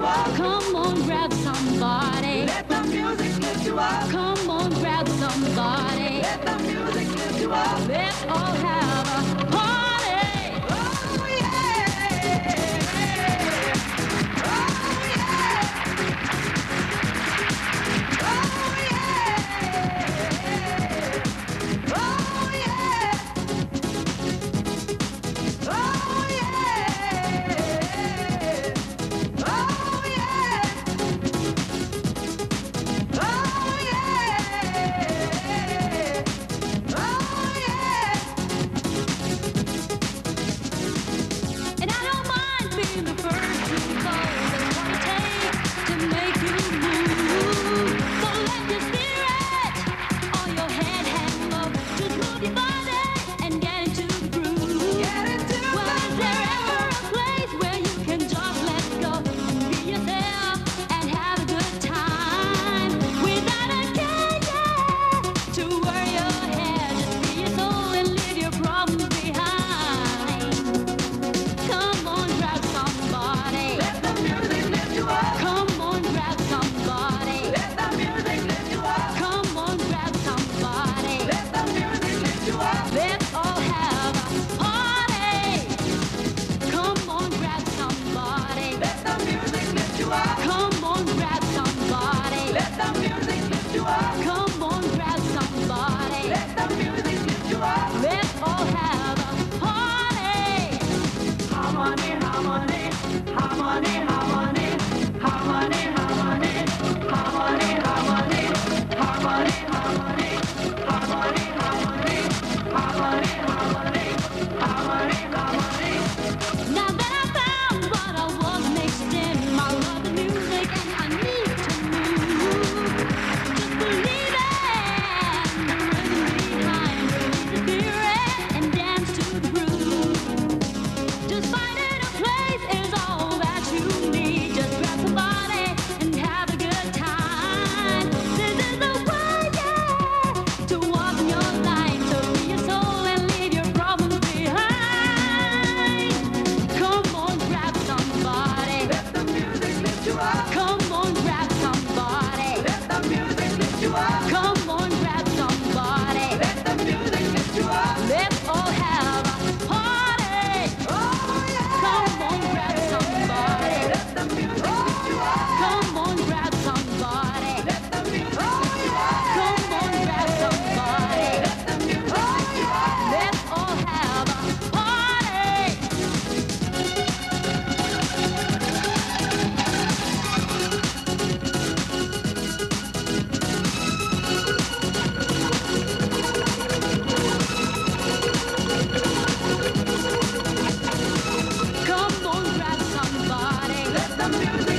up. Come on, grab somebody. Let the music lift you up. Come on, grab somebody. Let the music lift you up. Let's all have a party. Oh yeah. Oh yeah. Oh yeah. Oh yeah. Oh yeah. Oh yeah. Oh yeah. Oh yeah. And I don't mind being the first to go. That's what it takes to make you move. So let your spirit or your head hang low. Just move your body and get into the groove. Get into Well, the is there ever a place where you can just let go and be yourself and have a good time without a care, yeah, to worry your head? Just be your soul and leave your problems behind. Come on, grab somebody. Let the music lift you up. Come on, grab somebody. Let the music lift you up. Come on, grab somebody. Let the music lift you up. Let's all have a party. Come on, grab somebody. Let the music lift you up. Come on, grab somebody. Let the music lift you up. Come on, grab somebody. Let the music lift you up. Let's all have a party. Harmony, harmony, harmony, harmony, harmony, harmony, harmony, harmony, harmony, harmony, harmony, harmony, harmony, harmony, harmony, harmony. Now that I found what I was mixed in, I love the music and I need to move. Just believe it, the rhythm behind, release the spirit and dance to the groove. Just finding a place is all that you need. Just grab somebody and have a good time. This is the way, yeah, to walk in your life, to free your soul and leave your problems behind. Come on, grab somebody. Let the music lift you up. Come on, grab somebody. Let the music lift you up. Come on, grab somebody. Let the music lift you up. Let's all have a party. Oh yeah. Come on, grab somebody. Let the music lift you up. Come on, grab somebody. Let the music lift you up. Come on, grab somebody. Let the music lift you up. Let's all have a party. Come on, grab somebody. Let the music